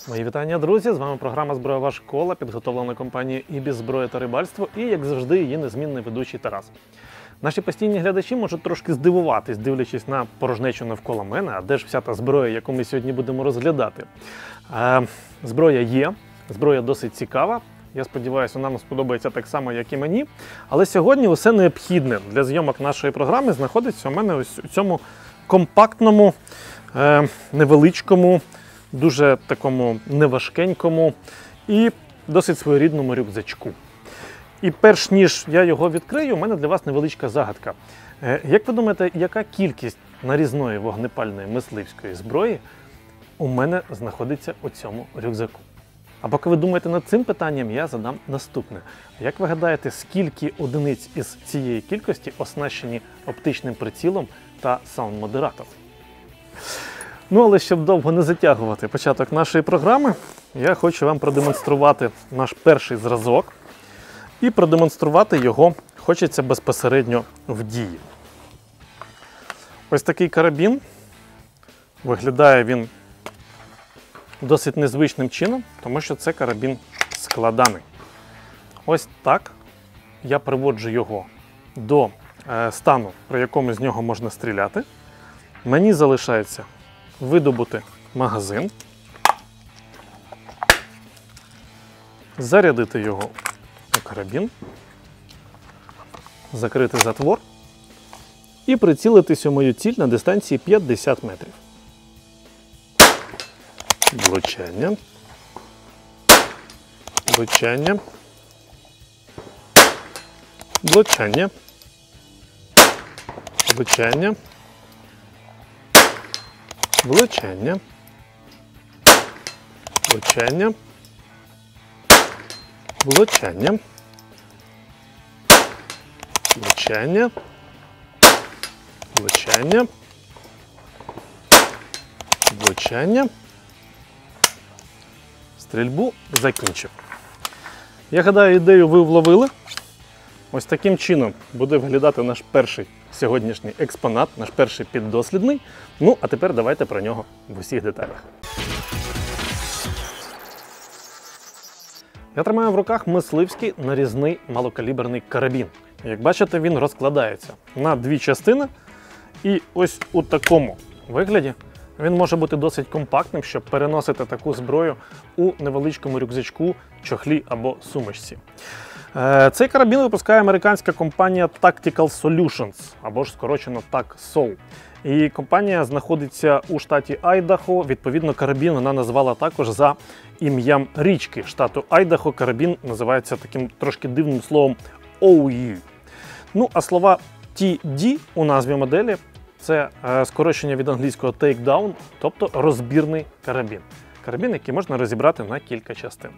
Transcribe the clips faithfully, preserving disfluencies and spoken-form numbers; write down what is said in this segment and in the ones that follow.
Мої вітання, друзі! З вами програма «Зброєва школа», підготовлена компанією «Ібіс. Зброя та рибальство» і, як завжди, її незмінний ведучий Тарас. Наші постійні глядачі можуть трошки здивуватись, дивлячись на порожнечу навколо мене, а де ж вся та зброя, яку ми сьогодні будемо розглядати. Е, зброя є, зброя досить цікава. Я сподіваюся, вона вам сподобається так само, як і мені. Але сьогодні усе необхідне для зйомок нашої програми знаходиться у мене ось у цьому компактному, е, невеличкому, дуже такому неважкенькому і досить своєрідному рюкзачку. І перш ніж я його відкрию, у мене для вас невеличка загадка. Е, як ви думаєте, яка кількість нарізної вогнепальної мисливської зброї у мене знаходиться у цьому рюкзаку? А поки ви думаєте над цим питанням, я задам наступне. Як ви гадаєте, скільки одиниць із цієї кількості оснащені оптичним прицілом та саунд-модератором? Ну, але щоб довго не затягувати початок нашої програми, я хочу вам продемонструвати наш перший зразок. І продемонструвати його хочеться безпосередньо в дії. Ось такий карабін. Виглядає він досить незвичним чином, тому що це карабін складаний. Ось так я приводжу його до е, стану, при якому з нього можна стріляти. Мені залишається видобути магазин, зарядити його у карабін, закрити затвор і прицілитись у мою ціль на дистанції п'ятдесят метрів. Влучання, влучання, влучання, влучання, влучання, влучання, влучання, влучання, влучання, влучання. Стрільбу закінчив. Я гадаю, ідею ви вловили. Ось таким чином буде виглядати наш перший сьогоднішній експонат, наш перший піддослідний. Ну, а тепер давайте про нього в усіх деталях. Я тримаю в руках мисливський нарізний малокаліберний карабін. Як бачите, він розкладається на дві частини. І ось у такому вигляді він може бути досить компактним, щоб переносити таку зброю у невеличкому рюкзачку, чохлі або сумочці. Цей карабін випускає американська компанія Tactical Solutions, або ж скорочено так-сол. І компанія знаходиться у штаті Айдахо. Відповідно, карабін вона назвала також за ім'ям річки штату Айдахо. Карабін називається таким трошки дивним словом о ю. Ну, а слова ті ді у назві моделі – це скорочення від англійського take-down, тобто розбірний карабін. Карабін, який можна розібрати на кілька частин.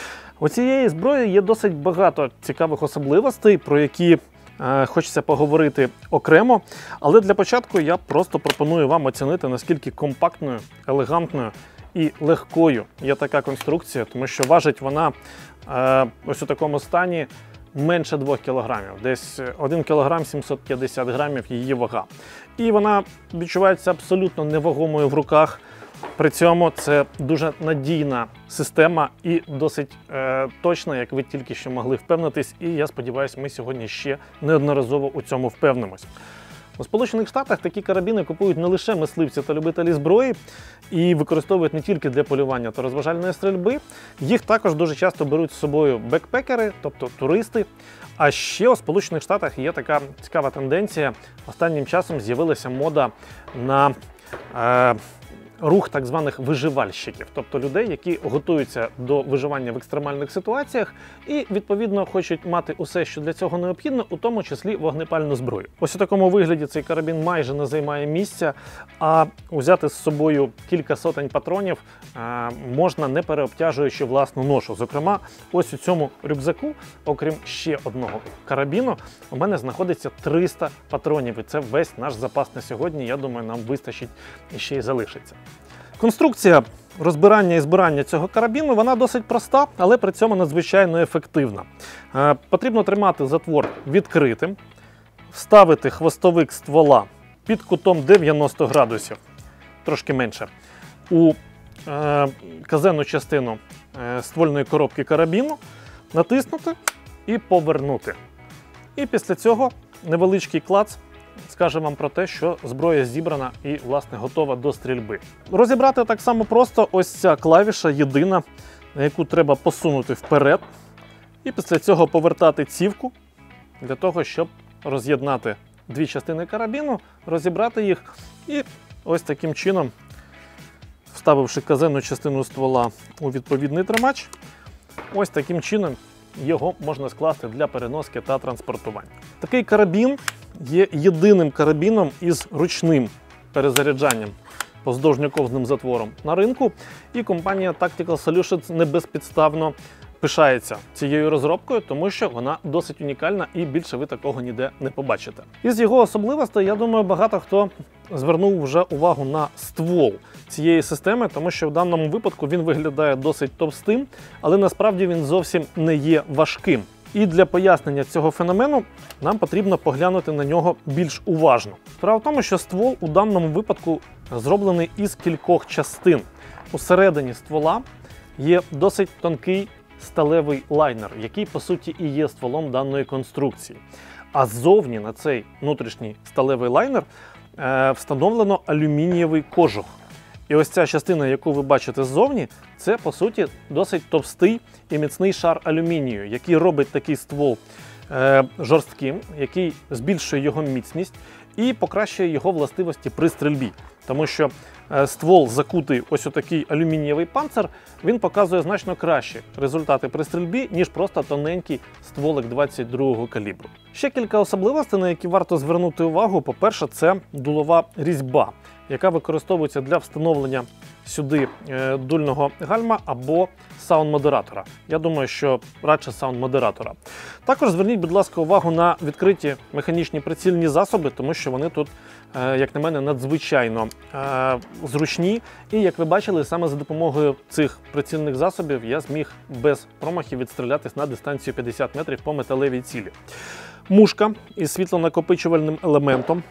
У цієї зброї є досить багато цікавих особливостей, про які е, хочеться поговорити окремо. Але для початку я просто пропоную вам оцінити, наскільки компактною, елегантною і легкою є така конструкція, тому що важить вона е, ось у такому стані менше двох кілограмів, десь один кілограм сімсот п'ятдесят грамів її вага. І вона відчувається абсолютно невагомою в руках. При цьому це дуже надійна система і досить е, точна, як ви тільки що могли впевнитись. І я сподіваюся, ми сьогодні ще неодноразово у цьому впевнимось. У Сполучених Штатах такі карабіни купують не лише мисливці та любителі зброї і використовують не тільки для полювання та розважальної стрільби. Їх також дуже часто беруть з собою бекпекери, тобто туристи. А ще у Сполучених Штатах є така цікава тенденція. Останнім часом з'явилася мода на е, рух так званих виживальщиків, тобто людей, які готуються до виживання в екстремальних ситуаціях і, відповідно, хочуть мати усе, що для цього необхідно, у тому числі вогнепальну зброю. Ось у такому вигляді цей карабін майже не займає місця, а взяти з собою кілька сотень патронів а, можна, не переобтяжуючи власну ношу. Зокрема, ось у цьому рюкзаку, окрім ще одного карабіну, у мене знаходиться триста патронів. І це весь наш запас на сьогодні. Я думаю, нам вистачить і ще й залишиться. Конструкція розбирання і збирання цього карабіну, вона досить проста, але при цьому надзвичайно ефективна. Е, потрібно тримати затвор відкритим, вставити хвостовик ствола під кутом дев'яносто градусів, трошки менше, у е, казенну частину е, ствольної коробки карабіну, натиснути і повернути. І після цього невеличкий клац скаже вам про те, що зброя зібрана і, власне, готова до стрільби. Розібрати так само просто ось ця клавіша єдина, на яку треба посунути вперед. І після цього повертати цівку для того, щоб роз'єднати дві частини карабіну, розібрати їх і ось таким чином, вставивши казенну частину ствола у відповідний тримач, ось таким чином його можна скласти для переноски та транспортування. Такий карабін є єдиним карабіном із ручним перезаряджанням поздовжньоковзним затвором на ринку, і компанія Tactical Solutions не безпідставно пишається цією розробкою, тому що вона досить унікальна і більше ви такого ніде не побачите. Із його особливостей, я думаю, багато хто звернув вже увагу на ствол цієї системи, тому що в даному випадку він виглядає досить товстим, але насправді він зовсім не є важким. І для пояснення цього феномену нам потрібно поглянути на нього більш уважно. Справа в тому, що ствол у даному випадку зроблений із кількох частин. Усередині ствола є досить тонкий сталевий лайнер, який по суті і є стволом даної конструкції. А ззовні на цей внутрішній сталевий лайнер е, встановлено алюмінієвий кожух. І ось ця частина, яку ви бачите ззовні, це по суті досить товстий і міцний шар алюмінію, який робить такий ствол е, жорстким, який збільшує його міцність і покращує його властивості при стрільбі. Тому що е, ствол, закутий ось у такий алюмінієвий панцир, він показує значно кращі результати при стрільбі, ніж просто тоненький стволик двадцять другого калібру. Ще кілька особливостей, на які варто звернути увагу. По-перше, це дулова різьба, яка використовується для встановлення сюди е, дульного гальма або саунд-модератора. Я думаю, що радше саунд-модератора. Також зверніть, будь ласка, увагу на відкриті механічні прицільні засоби, тому що вони тут, е, як на мене, надзвичайно е, зручні. І, як ви бачили, саме за допомогою цих прицільних засобів я зміг без промахів відстрілятись на дистанцію п'ятдесят метрів по металевій цілі. Мушка із світлонакопичувальним елементом.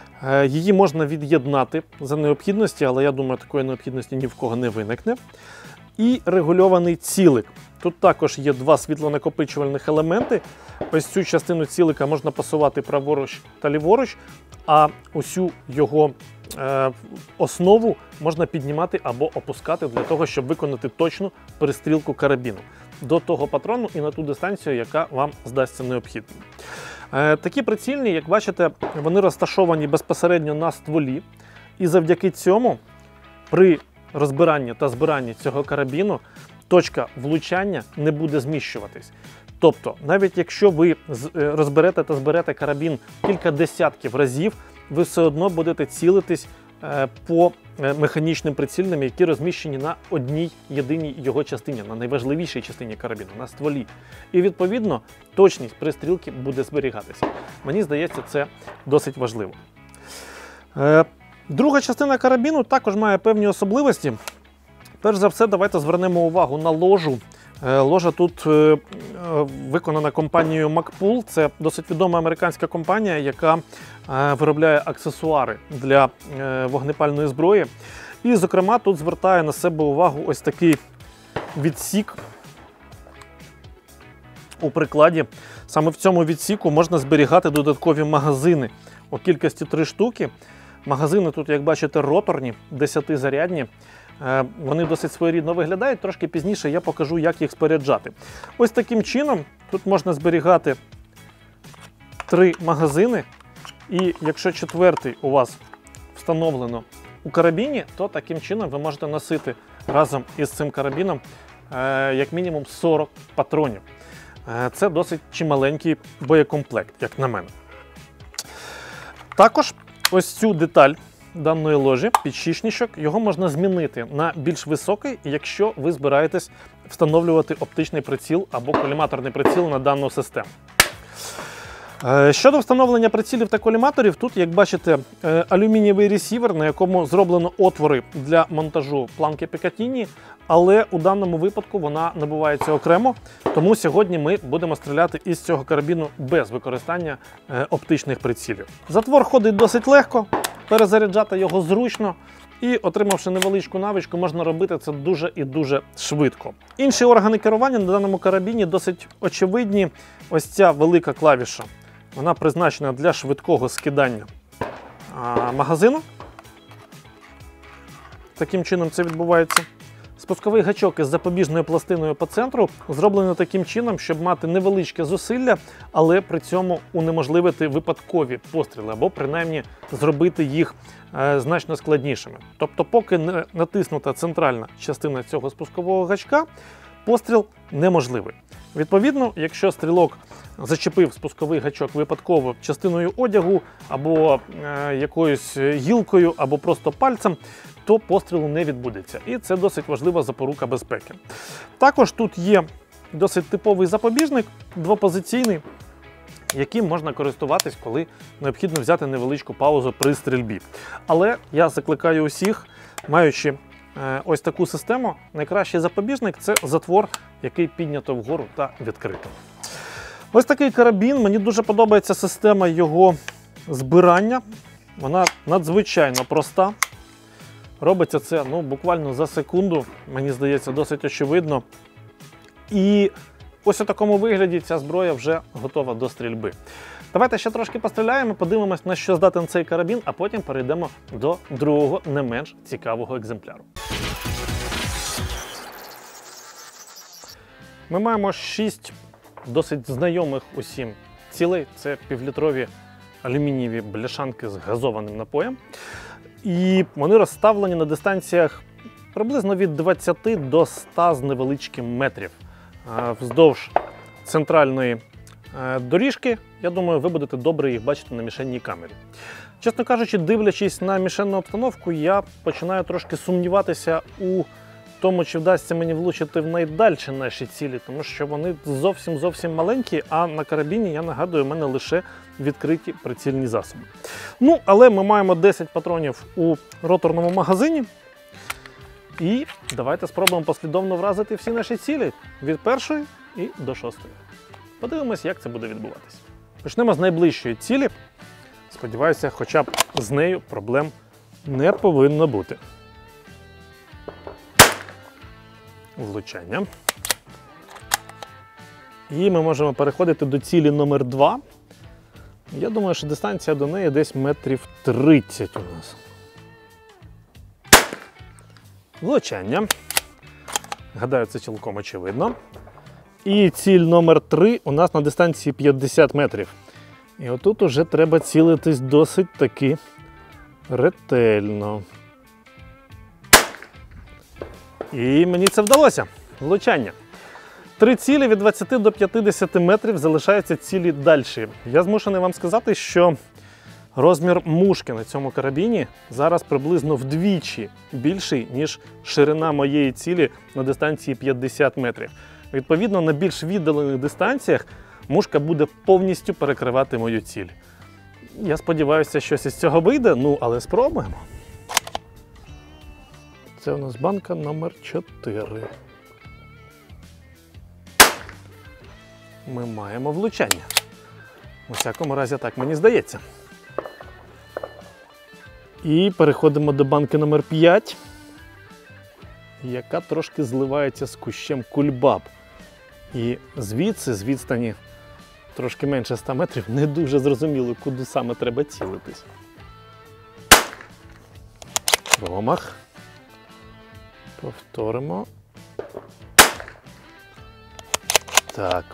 Її можна від'єднати за необхідності, але я думаю, такої необхідності ні в кого не виникне. І регульований цілик. Тут також є два світлонакопичувальних елементи. Ось цю частину цілика можна пасувати праворуч та ліворуч, а усю його е, основу можна піднімати або опускати для того, щоб виконати точну перестрілку карабіну до того патрону і на ту дистанцію, яка вам здасться необхідною. Такі прицільні, як бачите, вони розташовані безпосередньо на стволі, і завдяки цьому при розбиранні та збиранні цього карабіну точка влучання не буде зміщуватись. Тобто, навіть якщо ви розберете та зберете карабін кілька десятків разів, ви все одно будете цілитись по механічним прицільним, які розміщені на одній єдиній його частині, на найважливішій частині карабіну, на стволі. І, відповідно, точність пристрілки буде зберігатися. Мені здається, це досить важливо. Друга частина карабіну також має певні особливості. Перш за все, давайте звернемо увагу на ложу. Ложа тут виконана компанією Magpul. Це досить відома американська компанія, яка виробляє аксесуари для вогнепальної зброї. І, зокрема, тут звертає на себе увагу ось такий відсік у прикладі. Саме в цьому відсіку можна зберігати додаткові магазини у кількості три штуки. Магазини тут, як бачите, роторні, десятизарядні. Вони досить своєрідно виглядають, трошки пізніше я покажу, як їх споряджати. Ось таким чином тут можна зберігати три магазини, і якщо четвертий у вас встановлено у карабіні, то таким чином ви можете носити разом із цим карабіном як мінімум сорок патронів. Це досить чималенький боєкомплект, як на мене. Також ось цю деталь даної ложі, підшипничок, його можна змінити на більш високий, якщо ви збираєтесь встановлювати оптичний приціл або коліматорний приціл на дану систему. Щодо встановлення прицілів та коліматорів, тут, як бачите, алюмінієвий ресівер, на якому зроблено отвори для монтажу планки Пікатіні, але у даному випадку вона набувається окремо, тому сьогодні ми будемо стріляти із цього карабіну без використання оптичних прицілів. Затвор ходить досить легко, перезаряджати його зручно, І, отримавши невеличку навичку, можна робити це дуже і дуже швидко. Інші органи керування на даному карабіні досить очевидні. Ось ця велика клавіша, вона призначена для швидкого скидання а, магазину. Таким чином це відбувається. Спусковий гачок із запобіжною пластиною по центру зроблено таким чином, щоб мати невеличке зусилля, але при цьому унеможливити випадкові постріли, або принаймні зробити їх е, значно складнішими. Тобто, поки не натиснута центральна частина цього спускового гачка, постріл неможливий. Відповідно, якщо стрілок зачепив спусковий гачок випадково частиною одягу, або е, якоюсь гілкою, або просто пальцем, то пострілу не відбудеться. І це досить важлива запорука безпеки. Також тут є досить типовий запобіжник, двопозиційний, яким можна користуватись, коли необхідно взяти невеличку паузу при стрільбі. Але я закликаю усіх, маючи е, ось таку систему, найкращий запобіжник – це затвор, який піднято вгору та відкрито. Ось такий карабін. Мені дуже подобається система його збирання. Вона надзвичайно проста. Робиться це ну, буквально за секунду, мені здається, досить очевидно. І ось у такому вигляді ця зброя вже готова до стрільби. Давайте ще трошки постріляємо, подивимось, на що здатен цей карабін, а потім перейдемо до другого, не менш цікавого екземпляру. Ми маємо шість досить знайомих усім цілей. Це півлітрові алюмінієві бляшанки з газованим напоєм. І вони розставлені на дистанціях приблизно від двадцяти до ста з невеличким метрів. Вздовж центральної доріжки, я думаю, ви будете добре їх бачити на мішенній камері. Чесно кажучи, дивлячись на мішенну обстановку, я починаю трошки сумніватися у тому, чи вдасться мені влучити в найдальші наші цілі, тому що вони зовсім-зовсім маленькі, а на карабіні, я нагадую, у мене лише відкриті прицільні засоби. Ну, але ми маємо десять патронів у роторному магазині. І давайте спробуємо послідовно вразити всі наші цілі від першої і до шостої. Подивимось, як це буде відбуватися. Почнемо з найближчої цілі. Сподіваюся, хоча б з нею проблем не повинно бути. Влучання. І ми можемо переходити до цілі номер два. Я думаю, що дистанція до неї десь метрів тридцять у нас. Влучання. Гадаю, це цілком очевидно. І ціль номер три у нас на дистанції п'ятдесят метрів. І отут уже треба цілитись досить таки ретельно. І мені це вдалося. Влучання. Три цілі від двадцяти до п'ятдесяти метрів, залишаються цілі далі. Я змушений вам сказати, що розмір мушки на цьому карабіні зараз приблизно вдвічі більший, ніж ширина моєї цілі на дистанції п'ятдесят метрів. Відповідно, на більш віддалених дистанціях мушка буде повністю перекривати мою ціль. Я сподіваюся, щось із цього вийде, ну, але спробуємо. Це у нас банка номер чотири. Ми маємо влучання. У всякому разі, так мені здається. І переходимо до банки номер п'ять, яка трошки зливається з кущем кульбаб. І звідси, з відстані трошки менше ста метрів, не дуже зрозуміло, куди саме треба цілитись. Промах. Повторимо. Так.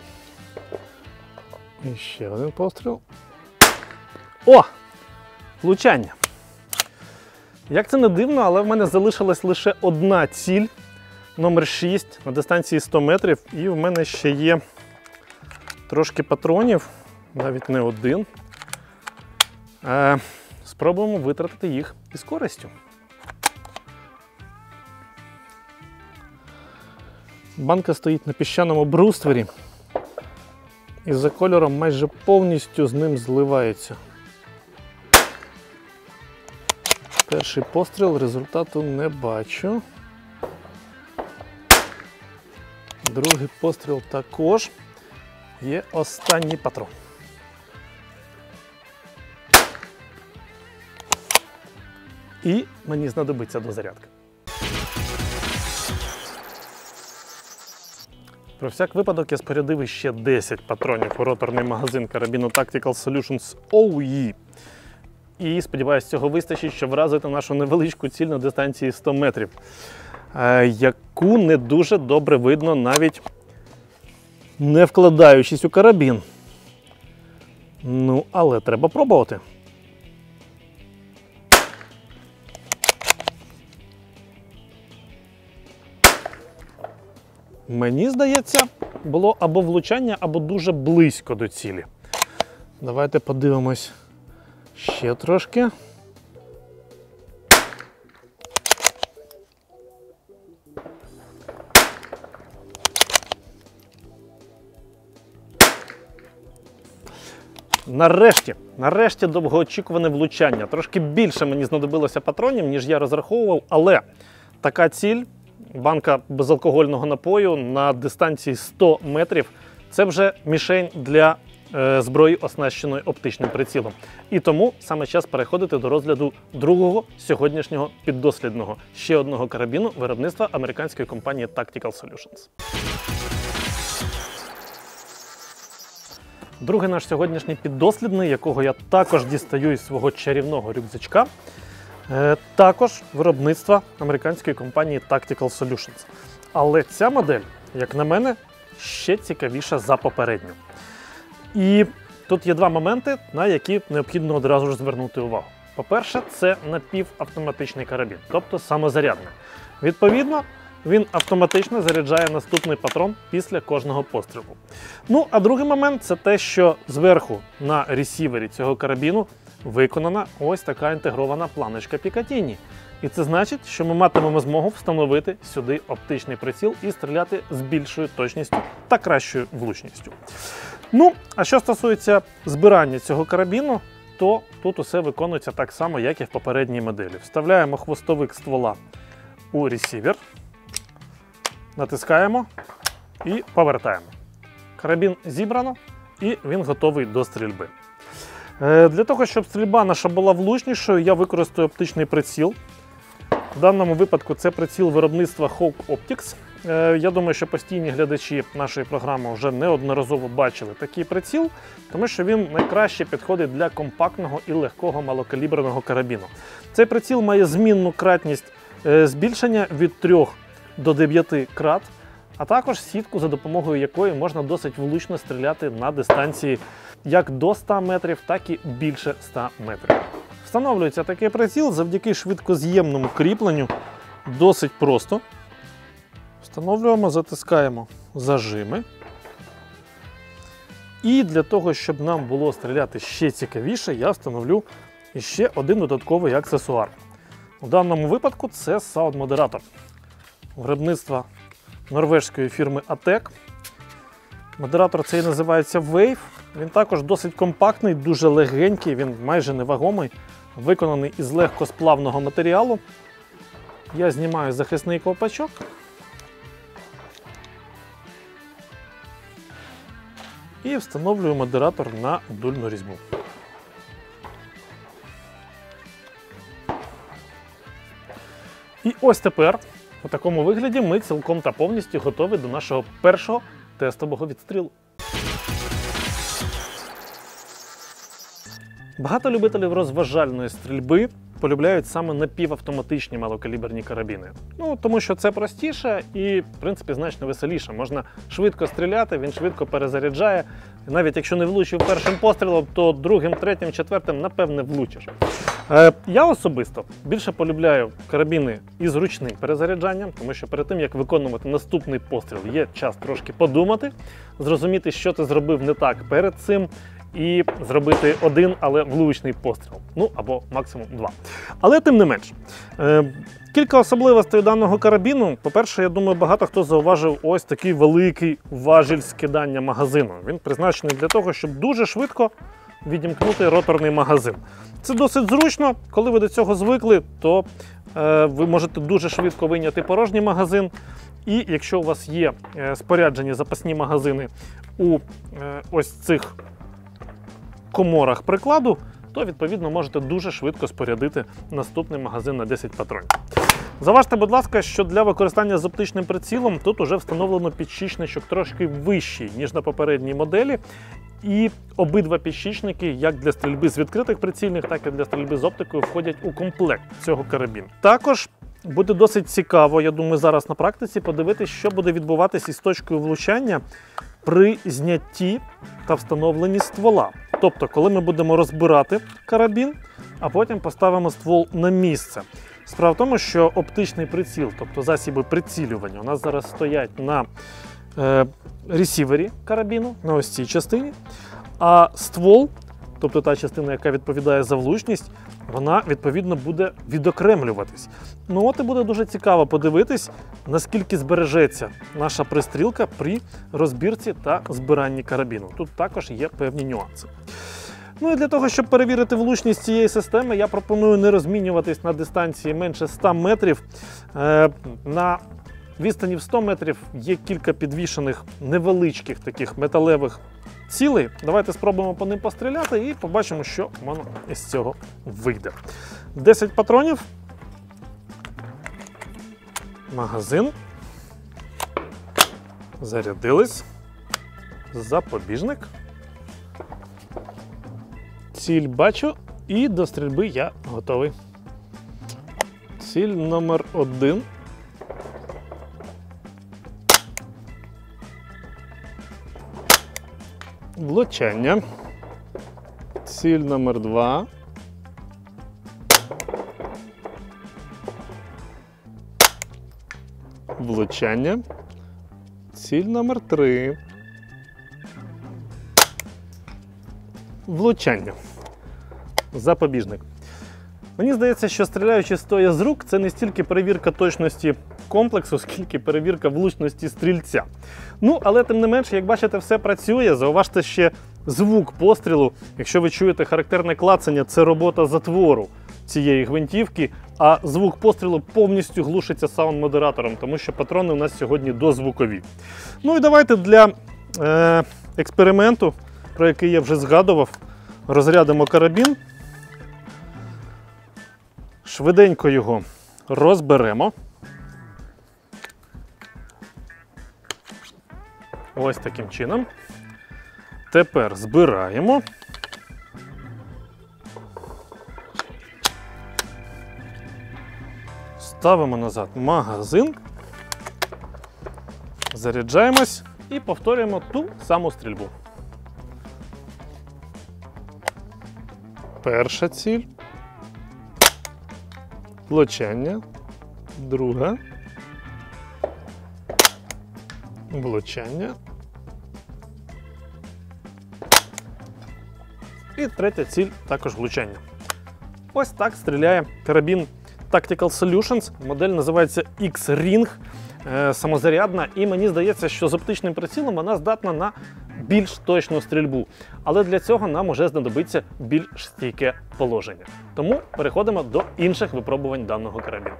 І ще один постріл. О! Влучання. Як це не дивно, але в мене залишилась лише одна ціль, номер шість, на дистанції сто метрів. І в мене ще є трошки патронів, навіть не один. Е, спробуємо витратити їх із користю. Банка стоїть на піщаному бруствері і за кольором майже повністю з ним зливається. Перший постріл, результату не бачу. Другий постріл також. Є останній патрон. і мені знадобиться дозарядка. Про всяк випадок я спорядив ще десять патронів у роторний магазин карабіну Tactical Solutions о і. І сподіваюся, цього вистачить, щоб вразити нашу невеличку ціль на дистанції сто метрів, яку не дуже добре видно, навіть не вкладаючись у карабін. Ну, але треба пробувати. Мені здається, було або влучання, або дуже близько до цілі. Давайте подивимось ще трошки. Нарешті, нарешті довгоочікуване влучання. Трошки більше мені знадобилося патронів, ніж я розраховував, але така ціль, банка безалкогольного напою на дистанції сто метрів, це вже мішень для е, зброї, оснащеної оптичним прицілом. І тому саме час переходити до розгляду другого сьогоднішнього піддослідного, ще одного карабіну виробництва американської компанії Tactical Solutions. Другий наш сьогоднішній піддослідний, якого я також дістаю із свого чарівного рюкзачка, також виробництва американської компанії Tactical Solutions. Але ця модель, як на мене, ще цікавіша за попередню. І тут є два моменти, на які необхідно одразу ж звернути увагу. По-перше, це напівавтоматичний карабін, тобто самозарядний. Відповідно, він автоматично заряджає наступний патрон після кожного пострілу. Ну, а другий момент – це те, що зверху на ресівері цього карабіну виконана ось така інтегрована планочка Picatinny. І це значить, що ми матимемо змогу встановити сюди оптичний приціл і стріляти з більшою точністю та кращою влучністю. Ну, а що стосується збирання цього карабіну, то тут усе виконується так само, як і в попередній моделі. Вставляємо хвостовик ствола у ресівер, натискаємо і повертаємо. Карабін зібрано і він готовий до стрільби. Для того, щоб стрільба наша була влучнішою, я використаю оптичний приціл. В даному випадку це приціл виробництва Hawk Optics. Я думаю, що постійні глядачі нашої програми вже неодноразово бачили такий приціл, тому що він найкраще підходить для компактного і легкого малокаліберного карабіну. Цей приціл має змінну кратність збільшення від трьох до дев'яти крат, а також сітку, за допомогою якої можна досить влучно стріляти на дистанції як до ста метрів, так і більше ста метрів. Встановлюється такий приціл завдяки швидкоз'ємному кріпленню досить просто. Встановлюємо, затискаємо зажими. І для того, щоб нам було стріляти ще цікавіше, я встановлю ще один додатковий аксесуар. У даному випадку це саунд-модератор виробництва норвезької фірми Atec. Модератор цей називається Wave. Він також досить компактний, дуже легенький, він майже невагомий, виконаний із легкосплавного матеріалу. Я знімаю захисний ковпачок. І встановлюю модератор на дульну різьбу. І ось тепер, у такому вигляді, ми цілком та повністю готові до нашого першого тестового відстрілу. Багато любителів розважальної стрільби полюбляють саме напівавтоматичні малокаліберні карабіни. Ну, тому що це простіше і, в принципі, значно веселіше. Можна швидко стріляти, він швидко перезаряджає. І навіть якщо не влучив першим пострілом, то другим, третім, четвертим, напевне, влучиш. Е, я особисто більше полюбляю карабіни із ручним перезаряджанням, тому що перед тим, як виконувати наступний постріл, є час трошки подумати, зрозуміти, що ти зробив не так перед цим, і зробити один, але влучний постріл. Ну, або максимум два. Але тим не менш. Е, кілька особливостей даного карабіну. По-перше, я думаю, багато хто зауважив ось такий великий важіль скидання магазину. Він призначений для того, щоб дуже швидко відімкнути роторний магазин. Це досить зручно. Коли ви до цього звикли, то е, ви можете дуже швидко вийняти порожній магазин. І якщо у вас є е, споряджені запасні магазини у е, ось цих коморах прикладу, то відповідно можете дуже швидко спорядити наступний магазин на десять патронів. Заважте, будь ласка, що для використання з оптичним прицілом тут уже встановлено підщічничок трошки вищий, ніж на попередній моделі. І обидва підщічники, як для стрільби з відкритих прицільних, так і для стрільби з оптикою, входять у комплект цього карабіну. Також буде досить цікаво, я думаю, зараз на практиці подивитися, що буде відбуватись із точкою влучання при знятті та встановленні ствола. Тобто, коли ми будемо розбирати карабін, а потім поставимо ствол на місце. Справа в тому, що оптичний приціл, тобто засоби прицілювання, у нас зараз стоять на е, ресівері карабіну, на ось цій частині, а ствол, тобто та частина, яка відповідає за влучність, вона, відповідно, буде відокремлюватись. Ну от і буде дуже цікаво подивитись, наскільки збережеться наша пристрілка при розбірці та збиранні карабіну. Тут також є певні нюанси. Ну і для того, щоб перевірити влучність цієї системи, я пропоную не розмінюватись на дистанції менше ста метрів. Е, на відстані в сто метрів є кілька підвішених невеличких таких металевих цілей. Давайте спробуємо по ним постріляти і побачимо, що воно із цього вийде. десять патронів. Магазин. Зарядились. Запобіжник. Ціль бачу і до стрільби я готовий. Ціль номер один. Влучання. Ціль номер два. Влучання. Ціль номер три. Влучання. Запобіжник. Мені здається, що стріляючи стоя з рук, це не стільки перевірка точності комплексу, скільки перевірка влучності стрільця. Ну, але тим не менше, як бачите, все працює. Зауважте ще звук пострілу. Якщо ви чуєте характерне клацання, це робота затвору цієї гвинтівки, а звук пострілу повністю глушиться саунд-модератором, тому що патрони у нас сьогодні дозвукові. Ну і давайте для е, експерименту, про який я вже згадував, розрядимо карабін. Швиденько його розберемо. Ось таким чином. Тепер збираємо. Ставимо назад магазин. Заряджаємось і повторюємо ту саму стрільбу. Перша ціль. Влучання. Друга. Влучання. І третя ціль також влучання. Ось так стріляє карабін Tactical Solutions. Модель називається X-Ring. Е, самозарядна. І мені здається, що з оптичним прицілом вона здатна на більш точну стрільбу. Але для цього нам уже знадобиться більш стійке положення. Тому переходимо до інших випробувань даного карабіну.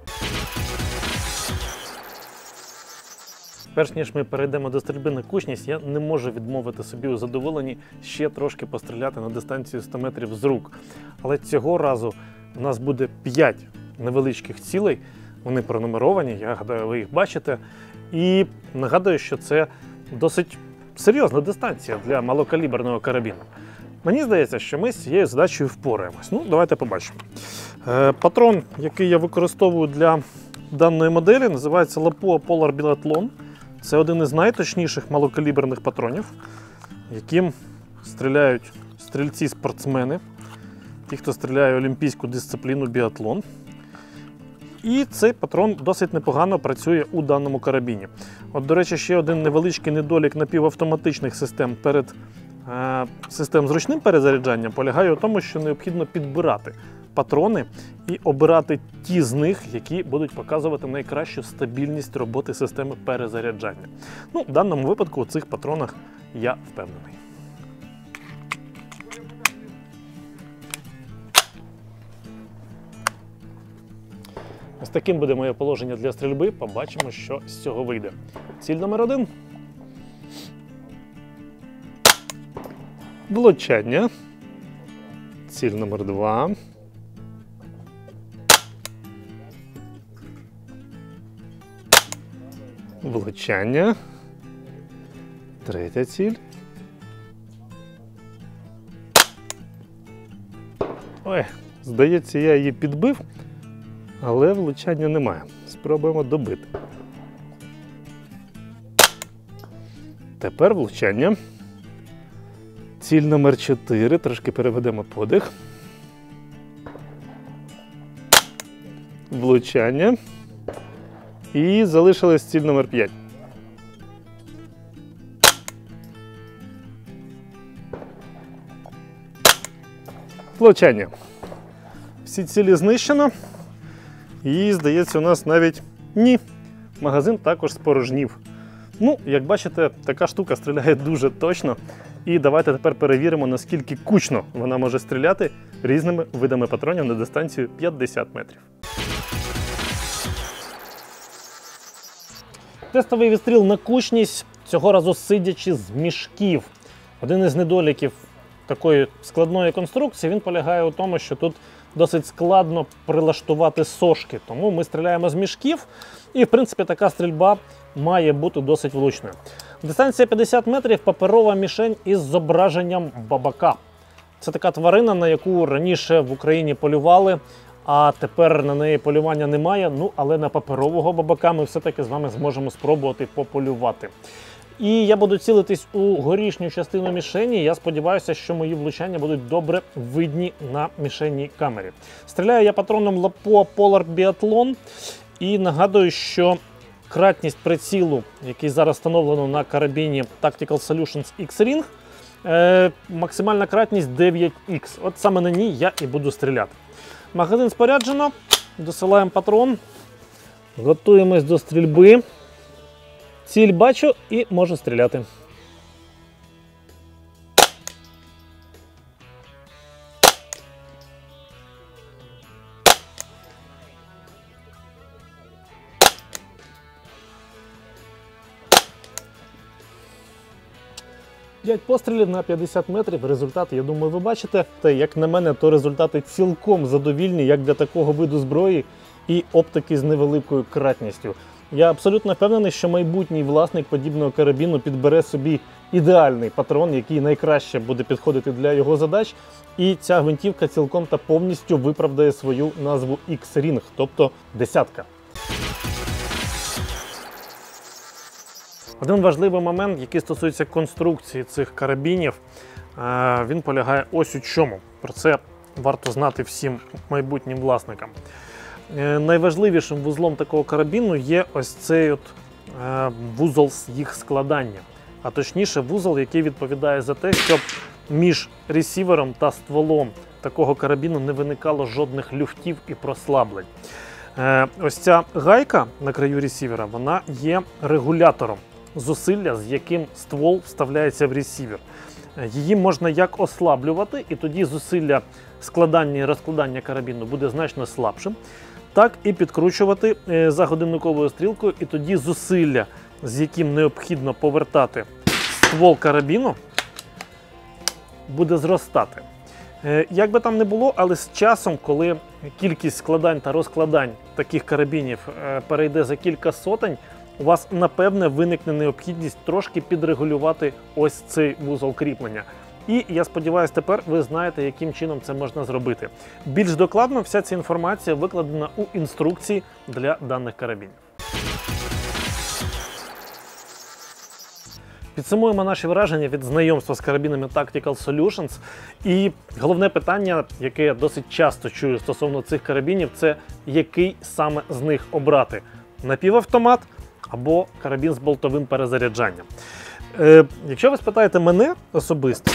Перш ніж ми перейдемо до стрільби на кучність, я не можу відмовити собі у задоволенні ще трошки постріляти на дистанцію сто метрів з рук. Але цього разу у нас буде п'ять невеличких цілей. Вони пронумеровані, я гадаю, ви їх бачите. І нагадую, що це досить серйозна дистанція для малокаліберного карабіну. Мені здається, що ми з цією задачею впораємось. Ну, давайте побачимо. Е, патрон, який я використовую для даної моделі, називається Lapua Polar Biathlon. Це один із найточніших малокаліберних патронів, яким стріляють стрільці-спортсмени, ті, хто стріляє олімпійську дисципліну біатлон. І цей патрон досить непогано працює у даному карабіні. От, до речі, ще один невеличкий недолік напівавтоматичних систем перед е, систем з ручним перезаряджанням полягає у тому, що необхідно підбирати патрони і обирати ті з них, які будуть показувати найкращу стабільність роботи системи перезаряджання. Ну, в даному випадку у цих патронах я впевнений. Ось таким буде моє положення для стрільби. Побачимо, що з цього вийде. Ціль номер один. Влучання. Ціль номер два. Влучання. Третя ціль. Ой, здається, я її підбив, але влучання немає. Спробуємо добити. Тепер влучання. Ціль номер чотири. Трошки переведемо подих. Влучання. І залишилась ціль номер п'ять. Влучання. Всі цілі знищено. І, здається, у нас навіть ні. Магазин також спорожнів. Ну, як бачите, така штука стріляє дуже точно. І давайте тепер перевіримо, наскільки кучно вона може стріляти різними видами патронів на дистанцію п'ятдесят метрів. Тестовий відстріл на кучність, цього разу сидячи з мішків. Один із недоліків такої складної конструкції, він полягає у тому, що тут досить складно прилаштувати сошки. Тому ми стріляємо з мішків і, в принципі, така стрільба має бути досить влучною. Дистанція п'ятдесят метрів, паперова мішень із зображенням бабака. Це така тварина, на яку раніше в Україні полювали, а тепер на неї полювання немає. Ну, але на паперового бабака ми все-таки з вами зможемо спробувати пополювати. І я буду цілитись у горішню частину мішені. Я сподіваюся, що мої влучання будуть добре видні на мішенній камері. Стріляю я патроном Lapua Polar Biathlon. І нагадую, що кратність прицілу, який зараз встановлено на карабіні Tactical Solutions X-Ring, е, максимальна кратність дев'ять ікс. От саме на ній я і буду стріляти. Магазин споряджено, досилаємо патрон, готуємось до стрільби. Ціль бачу і можу стріляти. п'ять пострілів на п'ятдесят метрів. Результати, я думаю, ви бачите. Та, як на мене, то результати цілком задовільні, як для такого виду зброї і оптики з невеликою кратністю. Я абсолютно впевнений, що майбутній власник подібного карабіну підбере собі ідеальний патрон, який найкраще буде підходити для його задач. І ця гвинтівка цілком та повністю виправдає свою назву X-Ring, тобто десятка. Один важливий момент, який стосується конструкції цих карабінів, він полягає ось у чому. Про це варто знати всім майбутнім власникам. Найважливішим вузлом такого карабіну є ось цей от вузол з їх складання. А точніше вузол, який відповідає за те, щоб між ресівером та стволом такого карабіну не виникало жодних люфтів і прослаблень. Ось ця гайка на краю ресівера, вона є регулятором зусилля, з яким ствол вставляється в ресівер. Її можна як ослаблювати, і тоді зусилля складання і розкладання карабіну буде значно слабшим, так і підкручувати за годинниковою стрілкою, і тоді зусилля, з яким необхідно повертати ствол карабіну, буде зростати. Як би там не було, але з часом, коли кількість складань та розкладань таких карабінів перейде за кілька сотень, у вас, напевне, виникне необхідність трошки підрегулювати ось цей вузол кріплення. І я сподіваюся, тепер ви знаєте, яким чином це можна зробити. Більш докладно вся ця інформація викладена у інструкції для даних карабінів. Підсумуємо наші враження від знайомства з карабінами Tactical Solutions. І головне питання, яке я досить часто чую стосовно цих карабінів, це який саме з них обрати – напівавтомат або карабін з болтовим перезаряджанням. Е, якщо ви спитаєте мене особисто,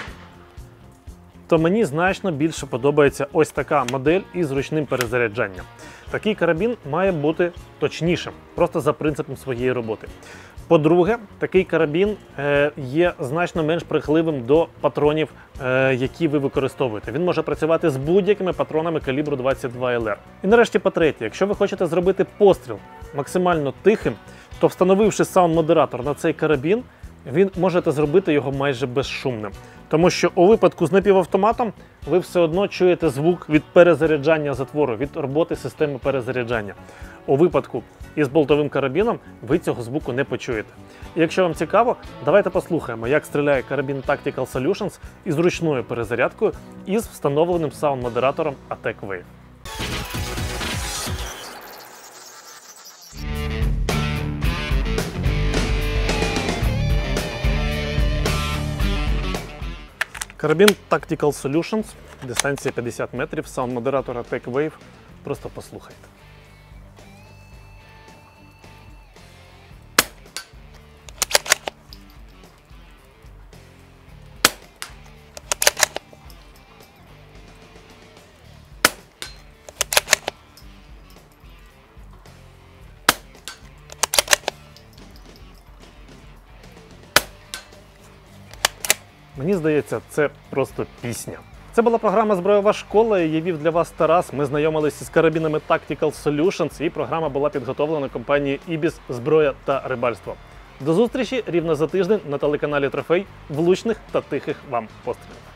то мені значно більше подобається ось така модель із ручним перезаряджанням. Такий карабін має бути точнішим, просто за принципом своєї роботи. По-друге, такий карабін е, є значно менш прихливим до патронів, е, які ви використовуєте. Він може працювати з будь-якими патронами калібру двадцять два ел ар. І нарешті, по-третє, якщо ви хочете зробити постріл максимально тихим, то встановивши саунд-модератор на цей карабін, ви можете зробити його майже безшумним. Тому що у випадку з напівавтоматом ви все одно чуєте звук від перезаряджання затвору, від роботи системи перезаряджання. У випадку із болтовим карабіном ви цього звуку не почуєте. І якщо вам цікаво, давайте послухаємо, як стріляє карабін Tactical Solutions із ручною перезарядкою із встановленим саунд-модератором Attack Wave. Карабін Tactical Solutions, дистанція п'ятдесят метрів, саунд-модератор Attack Wave. Просто послухайте. Мені здається, це просто пісня. Це була програма «Збройова школа», її вів для вас Тарас. Ми знайомилися з карабінами Tactical Solutions, і програма була підготовлена компанією Ібіс «Зброя та рибальство». До зустрічі рівно за тиждень на телеканалі Трофей влучних та тихих вам пострілів.